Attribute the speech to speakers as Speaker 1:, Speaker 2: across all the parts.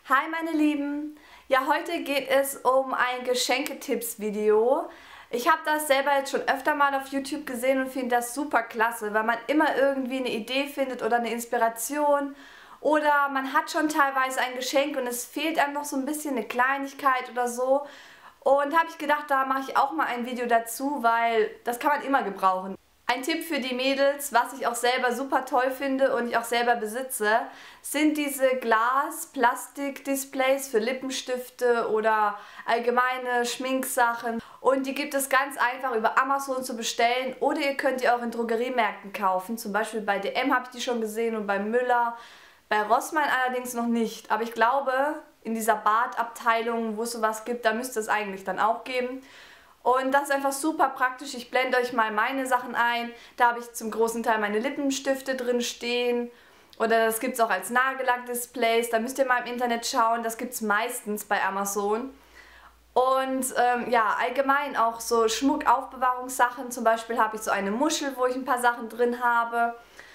Speaker 1: Hi meine Lieben! Ja, heute geht es um ein Geschenketipps-Video. Ich habe das selber jetzt schon öfter mal auf YouTube gesehen und finde das super klasse, weil man immer irgendwie eine Idee findet oder eine Inspiration oder man hat schon teilweise ein Geschenk und es fehlt einem noch so ein bisschen eine Kleinigkeit oder so. Und habe ich gedacht, da mache ich auch mal ein Video dazu, weil das kann man immer gebrauchen. Ein Tipp für die Mädels, was ich auch selber super toll finde und ich auch selber besitze, sind diese Glas-Plastik-Displays für Lippenstifte oder allgemeine Schminksachen. Und die gibt es ganz einfach über Amazon zu bestellen oder ihr könnt die auch in Drogeriemärkten kaufen. Zum Beispiel bei DM habe ich die schon gesehen und bei Müller. Bei Rossmann allerdings noch nicht. Aber ich glaube, in dieser Badabteilung, wo es sowas gibt, da müsste es eigentlich dann auch geben. Und das ist einfach super praktisch. Ich blende euch mal meine Sachen ein. Da habe ich zum großen Teil meine Lippenstifte drin stehen. Oder das gibt es auch als Nagellack-Displays. Da müsst ihr mal im Internet schauen. Das gibt es meistens bei Amazon. Und ja, allgemein auch so Schmuckaufbewahrungssachen. Zum Beispiel habe ich so eine Muschel, wo ich ein paar Sachen drin habe.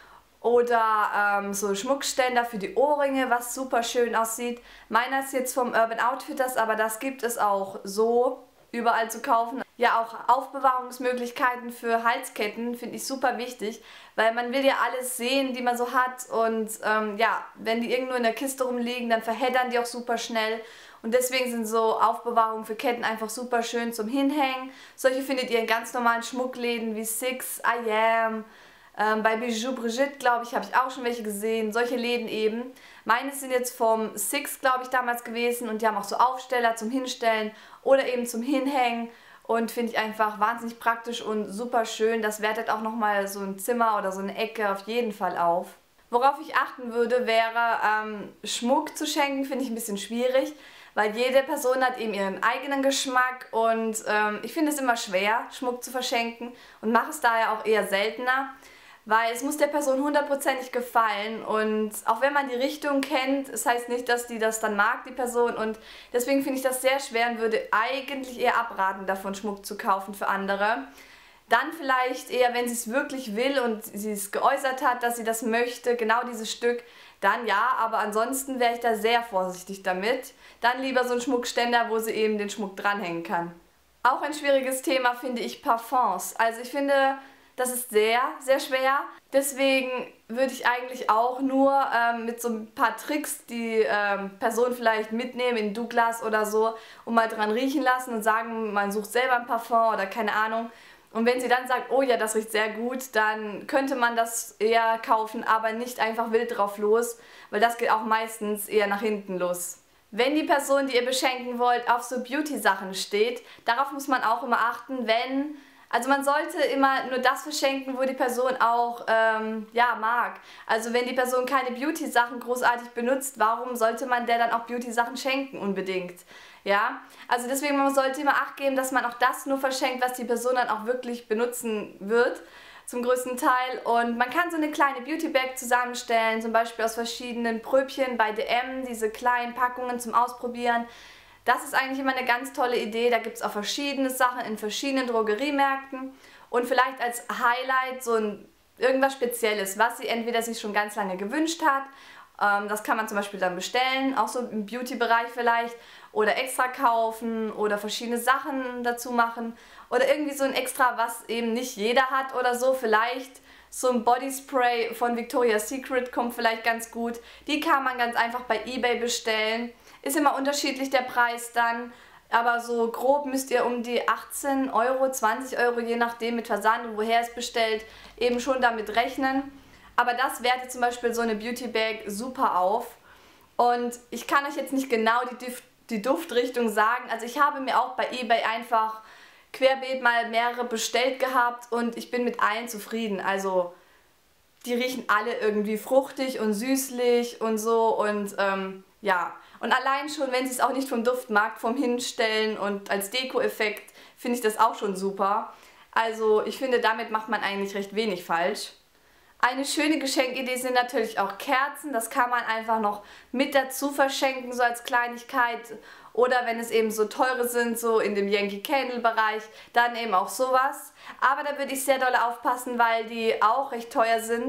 Speaker 1: Oder so Schmuckständer für die Ohrringe, was super schön aussieht. Meiner ist jetzt vom Urban Outfitters, aber das gibt es auch so überall zu kaufen. Ja, auch Aufbewahrungsmöglichkeiten für Halsketten finde ich super wichtig, weil man will ja alles sehen, die man so hat und ja, wenn die irgendwo in der Kiste rumliegen, dann verheddern die auch super schnell und deswegen sind so Aufbewahrungen für Ketten einfach super schön zum Hinhängen. Solche findet ihr in ganz normalen Schmuckläden wie Six, I Am, bei Bijou Brigitte, glaube ich, habe ich auch schon welche gesehen, solche Läden eben. Meine sind jetzt vom Six, glaube ich, damals gewesen und die haben auch so Aufsteller zum Hinstellen oder eben zum Hinhängen und finde ich einfach wahnsinnig praktisch und super schön. Das wertet auch nochmal so ein Zimmer oder so eine Ecke auf jeden Fall auf. Worauf ich achten würde, wäre Schmuck zu schenken, finde ich ein bisschen schwierig, weil jede Person hat eben ihren eigenen Geschmack und ich finde es immer schwer, Schmuck zu verschenken und mache es daher auch eher seltener. Weil es muss der Person hundertprozentig gefallen und auch wenn man die Richtung kennt, es heißt nicht, dass die das dann mag, die Person, und deswegen finde ich das sehr schwer und würde eigentlich eher abraten, davon Schmuck zu kaufen für andere. Dann vielleicht eher, wenn sie es wirklich will und sie es geäußert hat, dass sie das möchte, genau dieses Stück, dann ja, aber ansonsten wäre ich da sehr vorsichtig damit. Dann lieber so ein Schmuckständer, wo sie eben den Schmuck dranhängen kann. Auch ein schwieriges Thema finde ich Parfums. Also ich finde, das ist sehr, sehr schwer. Deswegen würde ich eigentlich auch nur mit so ein paar Tricks die Person vielleicht mitnehmen in Douglas oder so und mal dran riechen lassen und sagen, man sucht selber ein Parfum oder keine Ahnung. Und wenn sie dann sagt, oh ja, das riecht sehr gut, dann könnte man das eher kaufen, aber nicht einfach wild drauf los, weil das geht auch meistens eher nach hinten los. Wenn die Person, die ihr beschenken wollt, auf so Beauty-Sachen steht, darauf muss man auch immer achten, also man sollte immer nur das verschenken, wo die Person auch ja, mag. Also wenn die Person keine Beauty-Sachen großartig benutzt, warum sollte man der dann auch Beauty-Sachen schenken unbedingt? Ja, also deswegen man sollte immer Acht geben, dass man auch das nur verschenkt, was die Person dann auch wirklich benutzen wird, zum größten Teil. Und man kann so eine kleine Beauty-Bag zusammenstellen, zum Beispiel aus verschiedenen Pröbchen bei DM, diese kleinen Packungen zum Ausprobieren. Das ist eigentlich immer eine ganz tolle Idee, da gibt es auch verschiedene Sachen in verschiedenen Drogeriemärkten und vielleicht als Highlight so irgendwas Spezielles, was sie entweder sich schon ganz lange gewünscht hat, das kann man zum Beispiel dann bestellen, auch so im Beauty-Bereich vielleicht, oder extra kaufen oder verschiedene Sachen dazu machen oder irgendwie so ein Extra, was eben nicht jeder hat oder so, vielleicht so ein Bodyspray von Victoria's Secret kommt vielleicht ganz gut, die kann man ganz einfach bei eBay bestellen. Ist immer unterschiedlich der Preis dann, aber so grob müsst ihr um die 18 Euro, 20 Euro, je nachdem mit Versand und woher es bestellt, eben schon damit rechnen. Aber das wertet zum Beispiel so eine Beauty Bag super auf. Und ich kann euch jetzt nicht genau die Duftrichtung sagen. Also ich habe mir auch bei eBay einfach querbeet mal mehrere bestellt gehabt und ich bin mit allen zufrieden. Also die riechen alle irgendwie fruchtig und süßlich und so und ja. Und allein schon, wenn sie es auch nicht vom Duft mag, vom Hinstellen und als Deko-Effekt, finde ich das auch schon super. Also ich finde, damit macht man eigentlich recht wenig falsch. Eine schöne Geschenkidee sind natürlich auch Kerzen. Das kann man einfach noch mit dazu verschenken, so als Kleinigkeit. Oder wenn es eben so teure sind, so in dem Yankee Candle Bereich, dann eben auch sowas. Aber da würde ich sehr doll aufpassen, weil die auch recht teuer sind.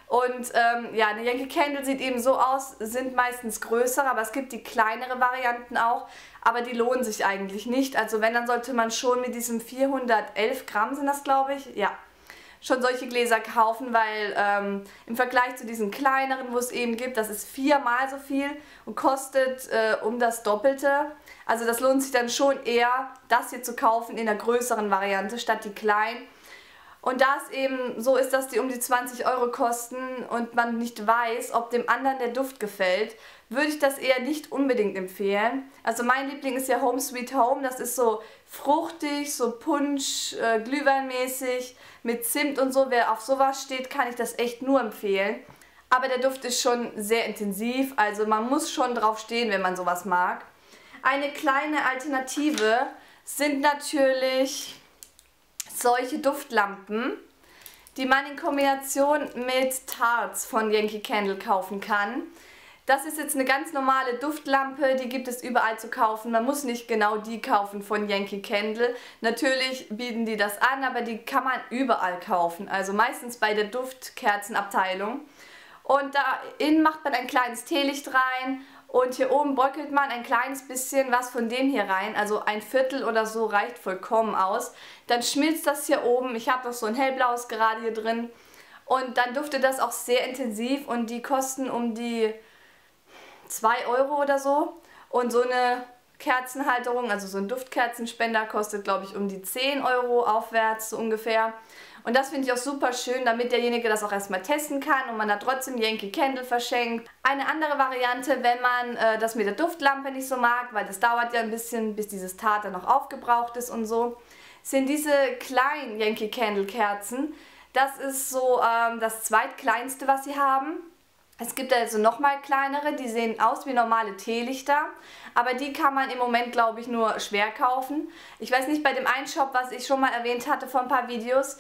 Speaker 1: Und ja, eine Yankee Candle sieht eben so aus, sind meistens größere, aber es gibt die kleinere Varianten auch, aber die lohnen sich eigentlich nicht. Also wenn, dann sollte man schon mit diesem 411 Gramm sind das, glaube ich, ja, schon solche Gläser kaufen, weil im Vergleich zu diesen kleineren, wo es eben gibt, das ist 4-mal so viel und kostet um das Doppelte. Also das lohnt sich dann schon eher, das hier zu kaufen in der größeren Variante statt die kleinen. Und da es eben so ist, dass die um die 20 Euro kosten und man nicht weiß, ob dem anderen der Duft gefällt, würde ich das eher nicht unbedingt empfehlen. Also mein Liebling ist ja Home Sweet Home, das ist so fruchtig, so Punsch, Glühweinmäßig, mit Zimt und so. Wer auf sowas steht, kann ich das echt nur empfehlen. Aber der Duft ist schon sehr intensiv, also man muss schon drauf stehen, wenn man sowas mag. Eine kleine Alternative sind natürlich solche Duftlampen, die man in Kombination mit Tarts von Yankee Candle kaufen kann. Das ist jetzt eine ganz normale Duftlampe, die gibt es überall zu kaufen. Man muss nicht genau die kaufen von Yankee Candle. Natürlich bieten die das an, aber die kann man überall kaufen. Also meistens bei der Duftkerzenabteilung. Und da innen macht man ein kleines Teelicht rein. Und hier oben bröckelt man ein kleines bisschen was von dem hier rein, also ein Viertel oder so reicht vollkommen aus. Dann schmilzt das hier oben, ich habe noch so ein hellblaues gerade hier drin. Und dann duftet das auch sehr intensiv und die kosten um die 2 Euro oder so. Und so eine Kerzenhalterung, also so ein Duftkerzenspender kostet, glaube ich, um die 10 Euro aufwärts so ungefähr. Und das finde ich auch super schön, damit derjenige das auch erstmal testen kann und man da trotzdem Yankee Candle verschenkt. Eine andere Variante, wenn man das mit der Duftlampe nicht so mag, weil das dauert ja ein bisschen, bis dieses Tart dann noch aufgebraucht ist und so, sind diese kleinen Yankee Candle Kerzen. Das ist so das zweitkleinste, was sie haben. Es gibt also nochmal kleinere, die sehen aus wie normale Teelichter, aber die kann man im Moment, glaube ich, nur schwer kaufen. Ich weiß nicht, bei dem einen Shop, was ich schon mal erwähnt hatte vor ein paar Videos,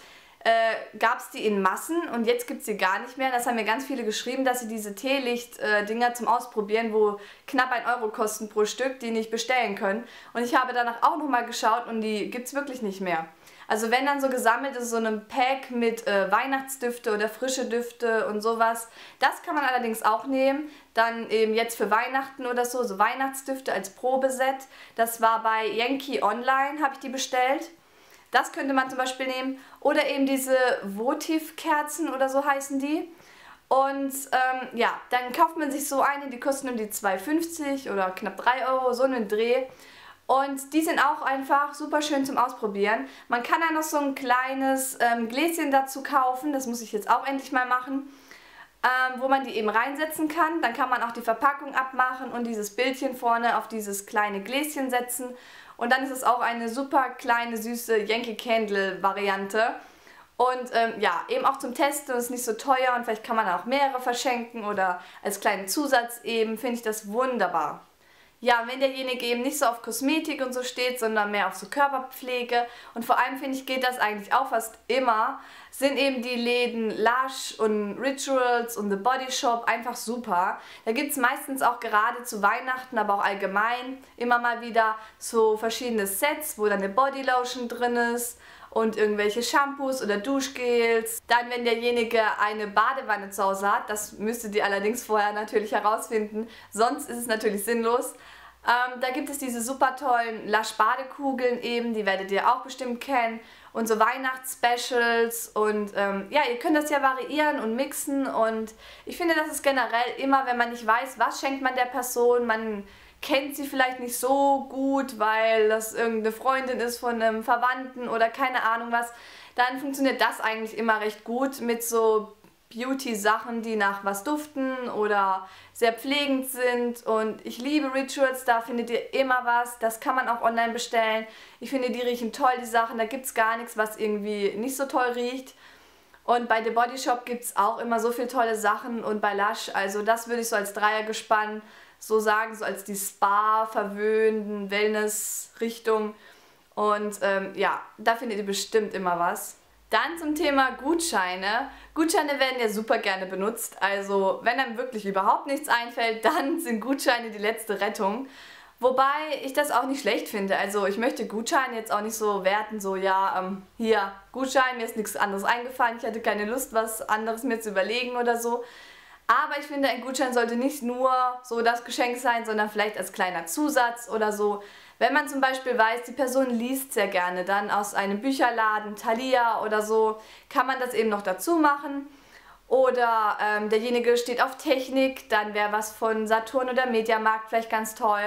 Speaker 1: gab es die in Massen und jetzt gibt es sie gar nicht mehr. Das haben mir ganz viele geschrieben, dass sie diese Teelicht-Dinger zum Ausprobieren, wo knapp 1 Euro kosten pro Stück, die nicht bestellen können. Und ich habe danach auch nochmal geschaut und die gibt es wirklich nicht mehr. Also wenn dann so gesammelt ist, so ein Pack mit Weihnachtsdüfte oder frische Düfte und sowas, das kann man allerdings auch nehmen. Dann eben jetzt für Weihnachten oder so, so Weihnachtsdüfte als Probeset. Das war bei Yankee Online, habe ich die bestellt. Das könnte man zum Beispiel nehmen. Oder eben diese Votiv-Kerzen oder so heißen die. Und ja, dann kauft man sich so eine, die kosten um die 2,50 oder knapp 3 Euro, so einen Dreh. Und die sind auch einfach super schön zum Ausprobieren. Man kann da noch so ein kleines Gläschen dazu kaufen, das muss ich jetzt auch endlich mal machen, wo man die eben reinsetzen kann. Dann kann man auch die Verpackung abmachen und dieses Bildchen vorne auf dieses kleine Gläschen setzen. Und dann ist es auch eine super kleine, süße Yankee Candle Variante. Und ja, eben auch zum Testen, ist nicht so teuer und vielleicht kann man auch mehrere verschenken oder als kleinen Zusatz eben, finde ich das wunderbar. Ja, wenn derjenige eben nicht so auf Kosmetik und so steht, sondern mehr auf so Körperpflege und vor allem finde ich, geht das eigentlich auch fast immer, sind eben die Läden Lush und Rituals und The Body Shop einfach super. Da gibt es meistens auch gerade zu Weihnachten, aber auch allgemein immer mal wieder so verschiedene Sets, wo dann eine Bodylotion drin ist und irgendwelche Shampoos oder Duschgels. Dann, wenn derjenige eine Badewanne zu Hause hat, das müsstet ihr allerdings vorher natürlich herausfinden, sonst ist es natürlich sinnlos. Da gibt es diese super tollen Lush Badekugeln eben, die werdet ihr auch bestimmt kennen. Und so Weihnachtsspecials und ja, ihr könnt das ja variieren und mixen und ich finde, das ist generell immer, wenn man nicht weiß, was schenkt man der Person, man kennt sie vielleicht nicht so gut, weil das irgendeine Freundin ist von einem Verwandten oder keine Ahnung was, dann funktioniert das eigentlich immer recht gut mit so Beauty-Sachen, die nach was duften oder sehr pflegend sind und ich liebe Rituals, da findet ihr immer was, das kann man auch online bestellen. Ich finde, die riechen toll, die Sachen, da gibt es gar nichts, was irgendwie nicht so toll riecht. Und bei The Body Shop gibt es auch immer so viele tolle Sachen und bei Lush, also das würde ich so als Dreiergespann so sagen, so als die Spa-verwöhnten Wellness-Richtung. Und ja, da findet ihr bestimmt immer was. Dann zum Thema Gutscheine. Gutscheine werden ja super gerne benutzt. Also wenn einem wirklich überhaupt nichts einfällt, dann sind Gutscheine die letzte Rettung. Wobei ich das auch nicht schlecht finde. Also ich möchte Gutscheine jetzt auch nicht so werten, so ja, hier, Gutschein, mir ist nichts anderes eingefallen, ich hatte keine Lust, was anderes mir zu überlegen oder so. Aber ich finde, ein Gutschein sollte nicht nur so das Geschenk sein, sondern vielleicht als kleiner Zusatz oder so. Wenn man zum Beispiel weiß, die Person liest sehr gerne, dann aus einem Bücherladen, Thalia oder so, kann man das eben noch dazu machen. Oder derjenige steht auf Technik, dann wäre was von Saturn oder Mediamarkt vielleicht ganz toll.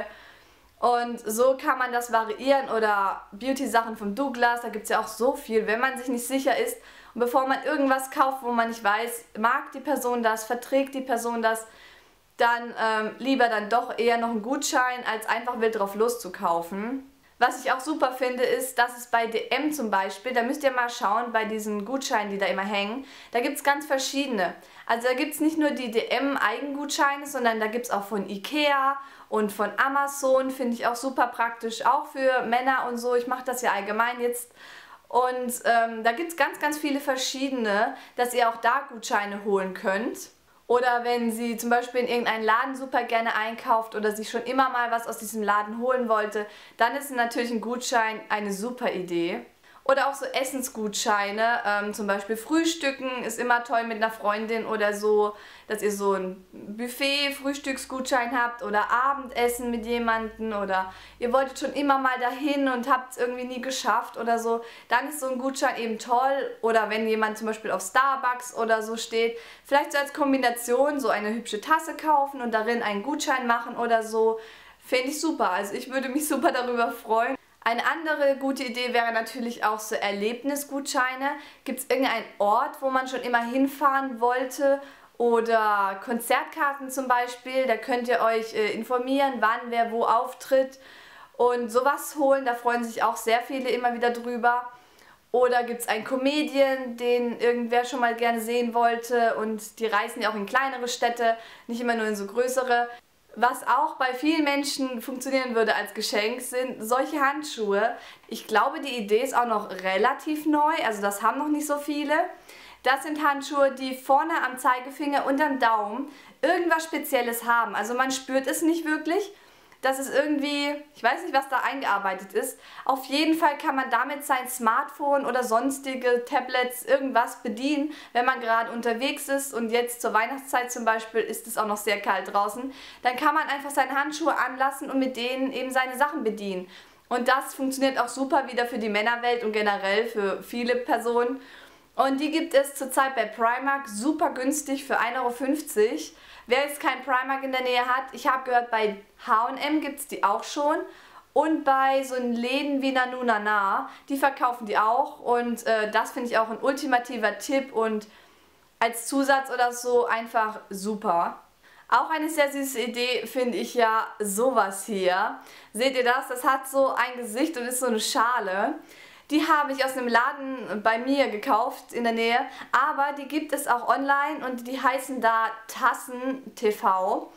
Speaker 1: Und so kann man das variieren oder Beauty-Sachen von Douglas, da gibt es ja auch so viel, wenn man sich nicht sicher ist. Und bevor man irgendwas kauft, wo man nicht weiß, mag die Person das, verträgt die Person das, dann lieber dann doch eher noch einen Gutschein, als einfach wild drauf loszukaufen. Was ich auch super finde, ist, dass es bei DM zum Beispiel, da müsst ihr mal schauen, bei diesen Gutscheinen, die da immer hängen, da gibt es ganz verschiedene. Also da gibt es nicht nur die DM-Eigengutscheine, sondern da gibt es auch von Ikea und von Amazon, finde ich auch super praktisch, auch für Männer und so. Ich mache das ja allgemein jetzt. Und da gibt es ganz, ganz viele verschiedene, dass ihr auch da Gutscheine holen könnt. Oder wenn sie zum Beispiel in irgendeinen Laden super gerne einkauft oder sich schon immer mal was aus diesem Laden holen wollte, dann ist natürlich ein Gutschein eine super Idee. Oder auch so Essensgutscheine, zum Beispiel Frühstücken ist immer toll mit einer Freundin oder so, dass ihr so ein Buffet-Frühstücksgutschein habt oder Abendessen mit jemandem oder ihr wolltet schon immer mal dahin und habt es irgendwie nie geschafft oder so, dann ist so ein Gutschein eben toll. Oder wenn jemand zum Beispiel auf Starbucks oder so steht, vielleicht so als Kombination so eine hübsche Tasse kaufen und darin einen Gutschein machen oder so, finde ich super. Also ich würde mich super darüber freuen. Eine andere gute Idee wäre natürlich auch so Erlebnisgutscheine. Gibt es irgendeinen Ort, wo man schon immer hinfahren wollte? Oder Konzertkarten zum Beispiel, da könnt ihr euch informieren, wann wer wo auftritt und sowas holen, da freuen sich auch sehr viele immer wieder drüber. Oder gibt es einen Comedian, den irgendwer schon mal gerne sehen wollte und die reisen ja auch in kleinere Städte, nicht immer nur in so größere. Was auch bei vielen Menschen funktionieren würde als Geschenk, sind solche Handschuhe. Ich glaube, die Idee ist auch noch relativ neu, also das haben noch nicht so viele. Das sind Handschuhe, die vorne am Zeigefinger und am Daumen irgendwas Spezielles haben. Also man spürt es nicht wirklich. Das ist irgendwie, ich weiß nicht, was da eingearbeitet ist. Auf jeden Fall kann man damit sein Smartphone oder sonstige Tablets, irgendwas bedienen, wenn man gerade unterwegs ist. Und jetzt zur Weihnachtszeit zum Beispiel ist es auch noch sehr kalt draußen. Dann kann man einfach seine Handschuhe anlassen und mit denen eben seine Sachen bedienen. Und das funktioniert auch super wieder für die Männerwelt und generell für viele Personen. Und die gibt es zurzeit bei Primark super günstig für 1,50 €. Wer jetzt kein Primark in der Nähe hat, ich habe gehört, bei H&M gibt es die auch schon. Und bei so einen Läden wie Nanu Nana, die verkaufen die auch. Und das finde ich auch ein ultimativer Tipp und als Zusatz oder so einfach super. Auch eine sehr süße Idee finde ich ja sowas hier. Seht ihr das? Das hat so ein Gesicht und ist so eine Schale. Die habe ich aus einem Laden bei mir gekauft in der Nähe, aber die gibt es auch online und die heißen da Tassen TV.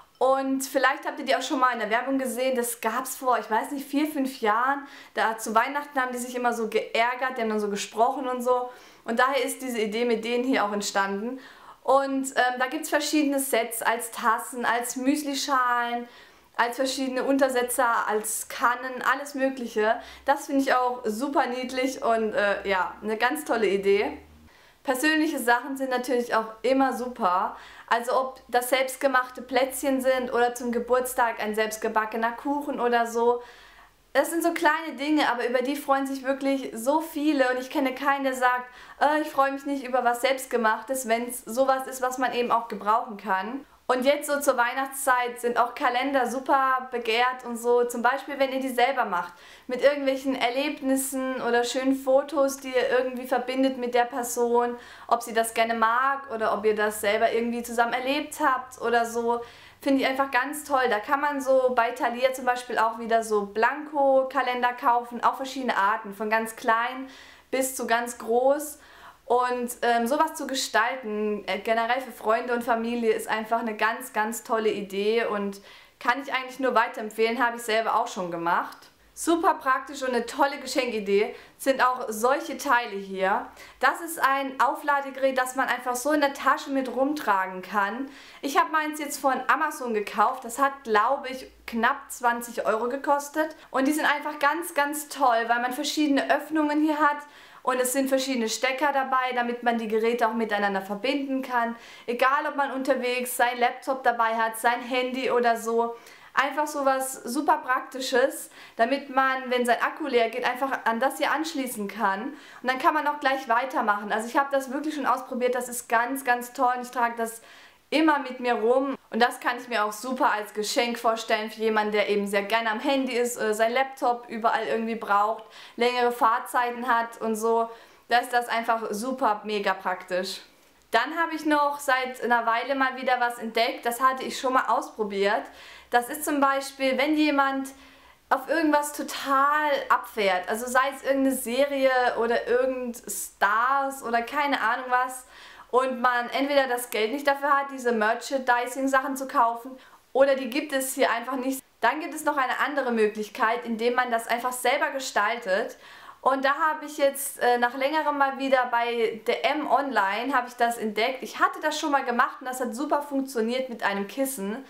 Speaker 1: Und vielleicht habt ihr die auch schon mal in der Werbung gesehen, das gab es vor, ich weiß nicht, 4, 5 Jahren. Da zu Weihnachten haben die sich immer so geärgert, die haben dann so gesprochen und so. Und daher ist diese Idee mit denen hier auch entstanden. Und da gibt es verschiedene Sets als Tassen, als Müslischalen, als verschiedene Untersetzer, als Kannen, alles mögliche. Das finde ich auch super niedlich und ja, eine ganz tolle Idee. Persönliche Sachen sind natürlich auch immer super. Also ob das selbstgemachte Plätzchen sind oder zum Geburtstag ein selbstgebackener Kuchen oder so. Das sind so kleine Dinge, aber über die freuen sich wirklich so viele und ich kenne keinen, der sagt, ich freue mich nicht über was Selbstgemachtes, wenn es sowas ist, was man eben auch gebrauchen kann. Und jetzt so zur Weihnachtszeit sind auch Kalender super begehrt und so, zum Beispiel wenn ihr die selber macht, mit irgendwelchen Erlebnissen oder schönen Fotos, die ihr irgendwie verbindet mit der Person, ob sie das gerne mag oder ob ihr das selber irgendwie zusammen erlebt habt oder so, finde ich einfach ganz toll. Da kann man so bei Thalia zum Beispiel auch wieder so Blanko-Kalender kaufen, auch verschiedene Arten, von ganz klein bis zu ganz groß. Und sowas zu gestalten, generell für Freunde und Familie, ist einfach eine ganz, ganz tolle Idee und kann ich eigentlich nur weiterempfehlen, habe ich selber auch schon gemacht. Super praktisch und eine tolle Geschenkidee sind auch solche Teile hier. Das ist ein Aufladegerät, das man einfach so in der Tasche mit rumtragen kann. Ich habe meins jetzt von Amazon gekauft. Das hat, glaube ich, knapp 20 € gekostet. Und die sind einfach ganz, ganz toll, weil man verschiedene Öffnungen hier hat. Und es sind verschiedene Stecker dabei, damit man die Geräte auch miteinander verbinden kann. Egal, ob man unterwegs sein Laptop dabei hat, sein Handy oder so. Einfach so was super Praktisches, damit man, wenn sein Akku leer geht, einfach an das hier anschließen kann. Und dann kann man auch gleich weitermachen. Also ich habe das wirklich schon ausprobiert, das ist ganz, ganz toll und ich trage das immer mit mir rum. Und das kann ich mir auch super als Geschenk vorstellen für jemanden, der eben sehr gerne am Handy ist, sein Laptop überall irgendwie braucht, längere Fahrzeiten hat und so. Da ist das einfach super mega praktisch. Dann habe ich noch seit einer Weile mal wieder was entdeckt, das hatte ich schon mal ausprobiert. Das ist zum Beispiel, wenn jemand auf irgendwas total abfährt, also sei es irgendeine Serie oder irgendein Stars oder keine Ahnung was, und man entweder das Geld nicht dafür hat, diese Merchandising-Sachen zu kaufen, oder die gibt es hier einfach nicht. Dann gibt es noch eine andere Möglichkeit, indem man das einfach selber gestaltet. Und da habe ich jetzt nach längerem mal wieder bei DM Online habe ich das entdeckt. Ich hatte das schon mal gemacht und das hat super funktioniert mit einem Kissen.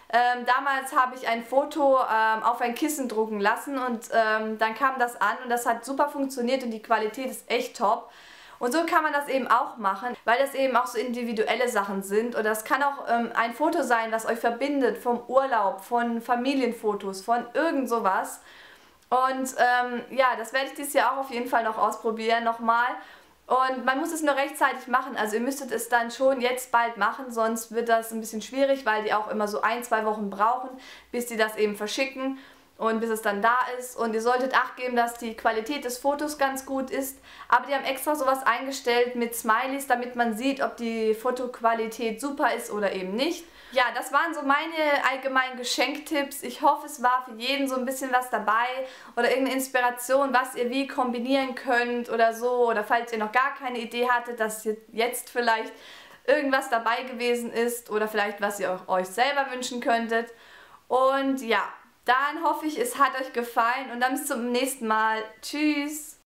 Speaker 1: Damals habe ich ein Foto auf ein Kissen drucken lassen und dann kam das an und das hat super funktioniert und die Qualität ist echt top. Und so kann man das eben auch machen, weil das eben auch so individuelle Sachen sind. Oder das kann auch ein Foto sein, was euch verbindet vom Urlaub, von Familienfotos, von irgend sowas. Und ja, das werde ich dieses Jahr auch auf jeden Fall noch ausprobieren, nochmal. Und man muss es nur rechtzeitig machen, also ihr müsstet es dann schon jetzt bald machen, sonst wird das ein bisschen schwierig, weil die auch immer so 1-2 Wochen brauchen, bis die das eben verschicken und bis es dann da ist. Und ihr solltet Acht geben, dass die Qualität des Fotos ganz gut ist, aber die haben extra sowas eingestellt mit Smileys, damit man sieht, ob die Fotoqualität super ist oder eben nicht. Ja, das waren so meine allgemeinen Geschenktipps. Ich hoffe, es war für jeden so ein bisschen was dabei oder irgendeine Inspiration, was ihr wie kombinieren könnt oder so. Oder falls ihr noch gar keine Idee hattet, dass jetzt vielleicht irgendwas dabei gewesen ist oder vielleicht was ihr euch selber wünschen könntet. Und ja, dann hoffe ich, es hat euch gefallen und dann bis zum nächsten Mal. Tschüss!